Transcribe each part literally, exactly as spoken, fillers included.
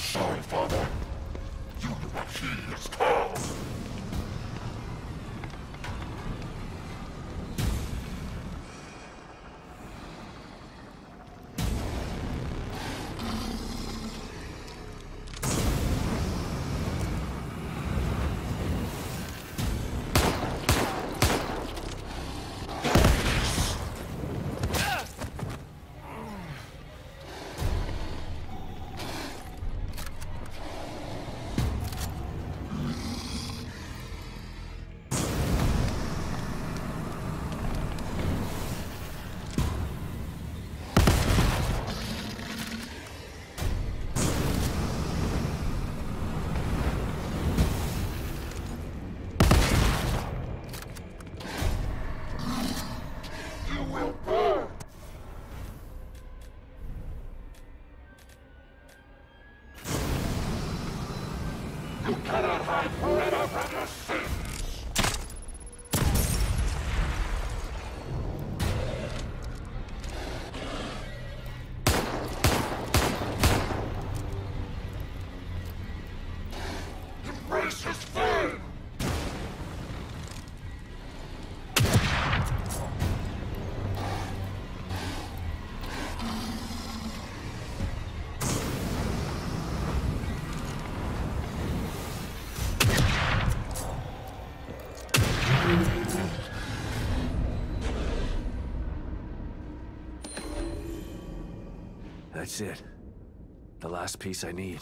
sorry, Father. You know what he is called. You cannot hide forever from your sins! Embrace his flame! That's it. The last piece I need.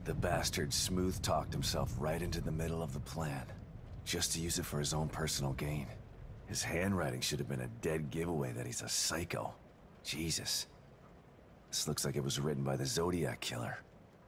The bastard smooth-talked himself right into the middle of the plan, just to use it for his own personal gain. His handwriting should have been a dead giveaway that he's a psycho. Jesus. This looks like it was written by the Zodiac Killer.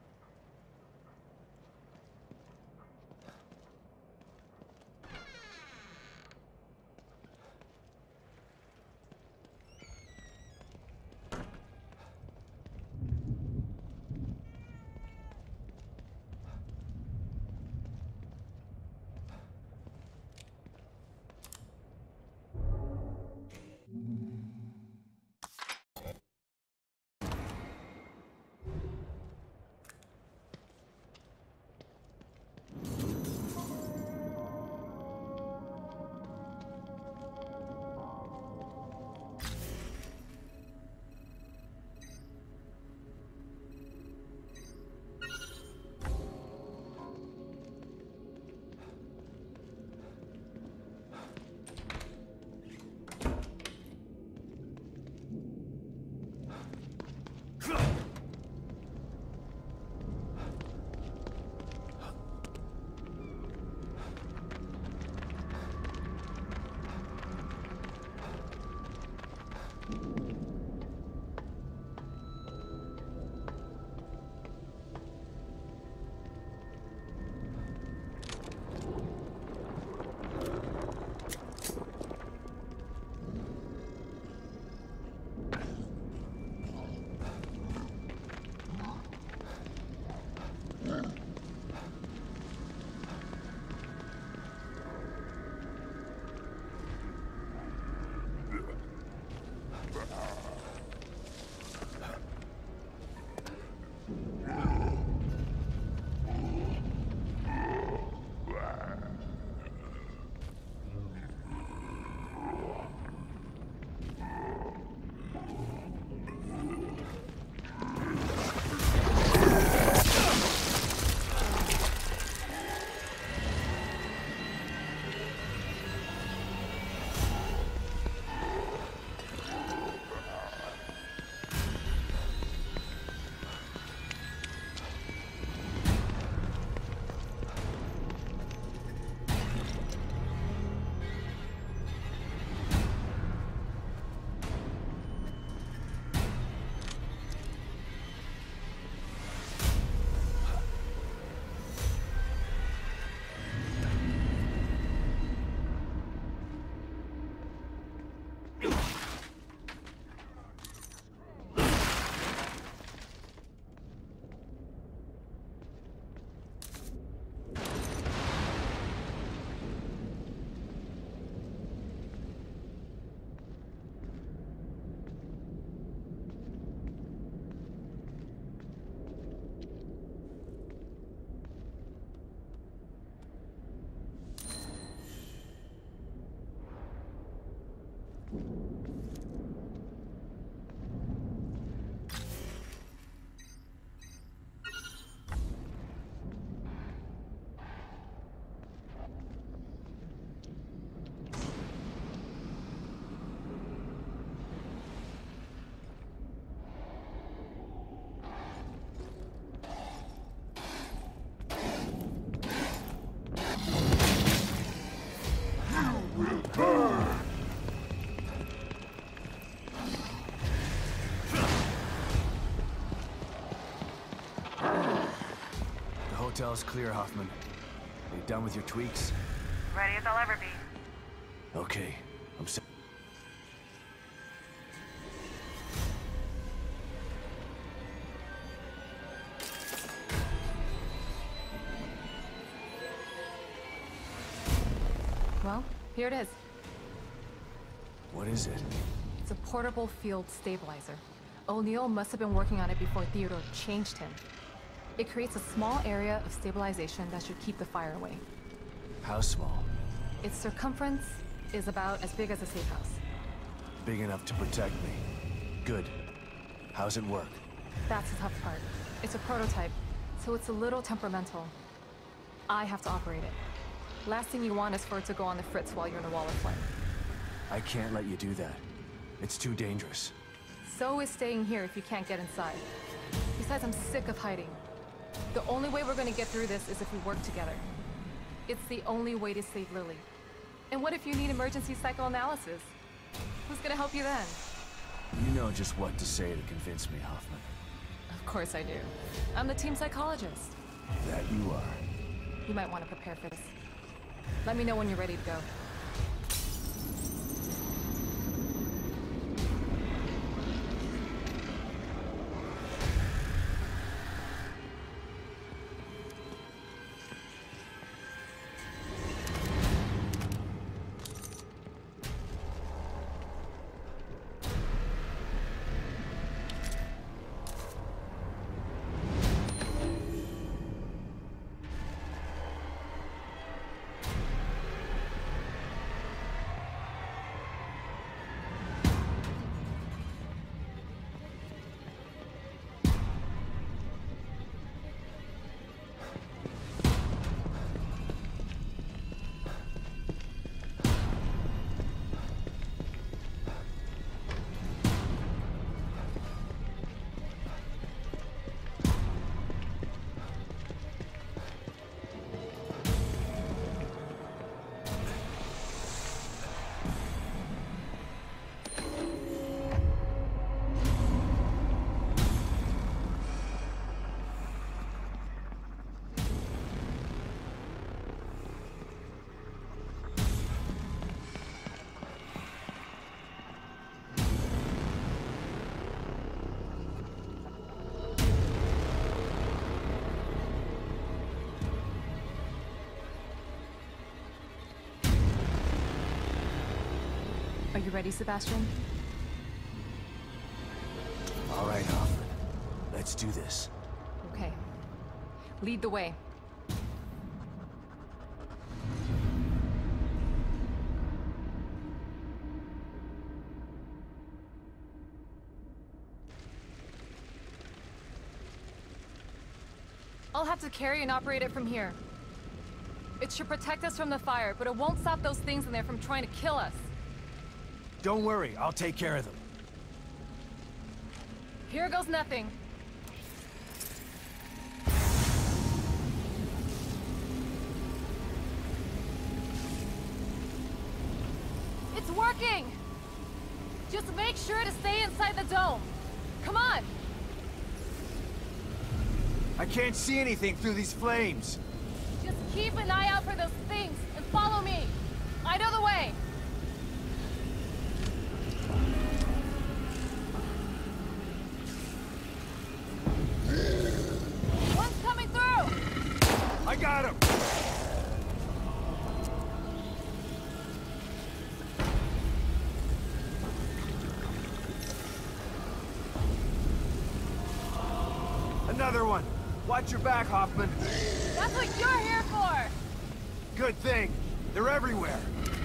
Hotel's clear, Hoffman. Are you done with your tweaks? Ready as I'll ever be. Okay, I'm set. Well, here it is. What is it? It's a portable field stabilizer. O'Neill must have been working on it before Theodore changed him. It creates a small area of stabilization that should keep the fire away. How small? Its circumference is about as big as a safe house. Big enough to protect me. Good. How's it work? That's the tough part. It's a prototype, so it's a little temperamental. I have to operate it. Last thing you want is for it to go on the fritz while you're in a wall of flame. I can't let you do that. It's too dangerous. So is staying here if you can't get inside. Besides, I'm sick of hiding. The only way we're gonna get through this is if we work together. It's the only way to save Lily. And what if you need emergency psychoanalysis? Who's gonna help you then? You know just what to say to convince me, Hoffman. Of course I do. I'm the team psychologist. That you are. You might want to prepare for this. Let me know when you're ready to go. Are you ready, Sebastian? All right, Hoffman. Let's do this. Okay. Lead the way. I'll have to carry and operate it from here. It should protect us from the fire, but it won't stop those things in there from trying to kill us. Don't worry, I'll take care of them. Here goes nothing. It's working! Just make sure to stay inside the dome. Come on! I can't see anything through these flames. Just keep an eye out for those things and follow me. I know the way. One's coming through! I got him! Another one! Watch your back, Hoffman! That's what you're here for! Good thing! They're everywhere!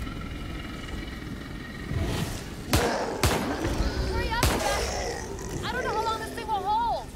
Hurry up, Sebastian! I don't know how long this thing will hold!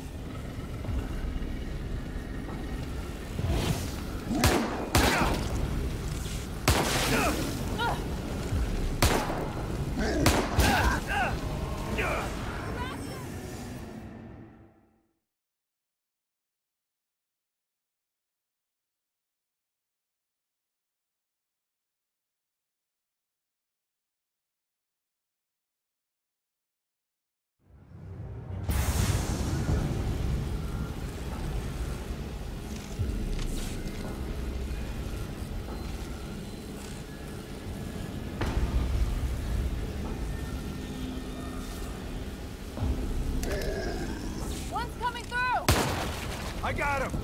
One's coming through! I got him!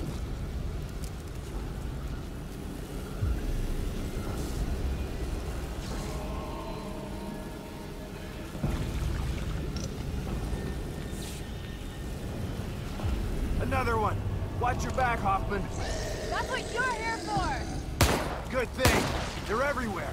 Another one! Watch your back, Hoffman! That's what you're here for! Good thing! They're everywhere!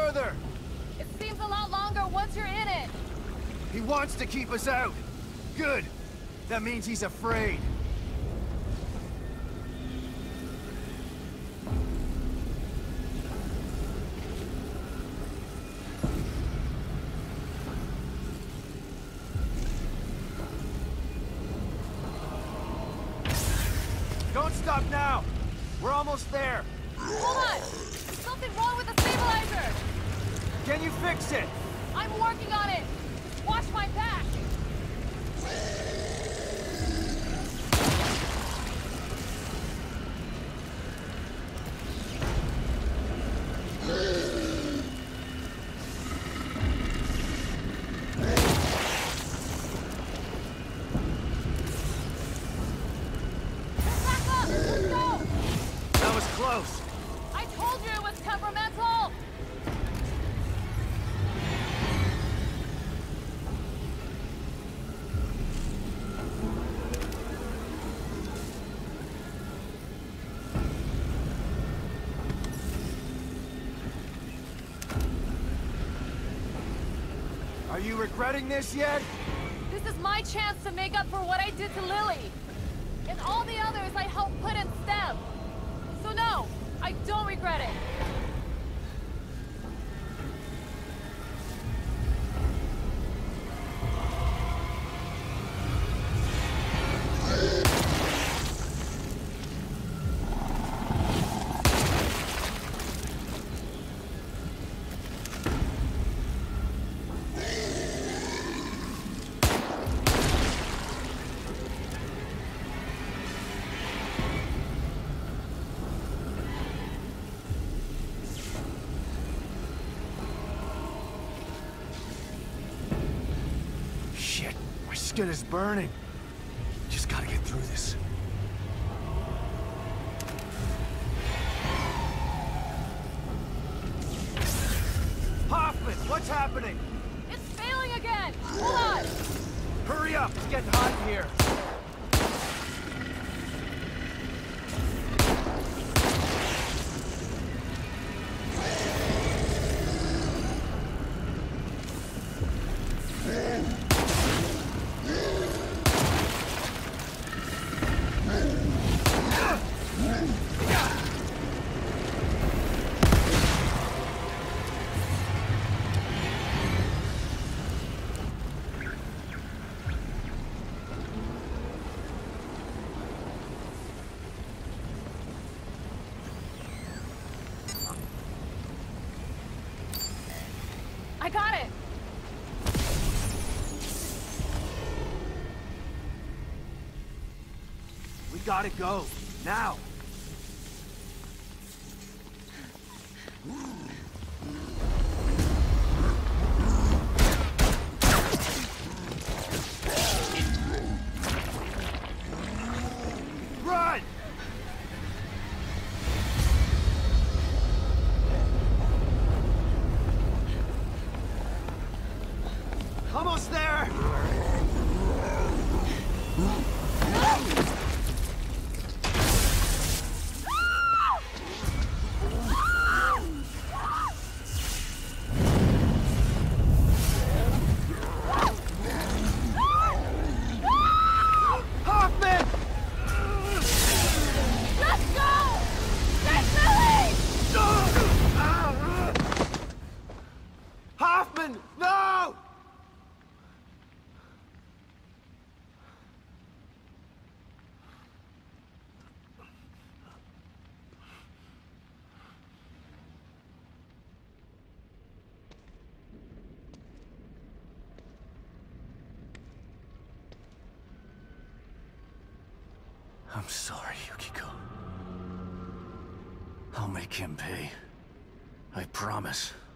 further! It seems a lot longer once you're in it. He wants to keep us out! Good! That means he's afraid. Don't stop now! We're almost there! Hold on! There's something wrong with the stabilizer! Can you fix it? I'm working on it! Just watch my back! Back up! Let's go! That was close! I told you it was temperamental! Are you regretting this yet? This is my chance to make up for what I did to Lily. And all the others I helped put in STEM. So no, I don't regret it. Shit, my skin is burning. Just gotta get through this. Hoffman, what's happening? It's failing again! Hold on! Hurry up, it's getting hot in here. I got it! We gotta go, now. Run! Almost there! Hoffman! Let's go! Get Lily! Hoffman, no! I'm sorry, Yukiko. I'll make him pay. I promise.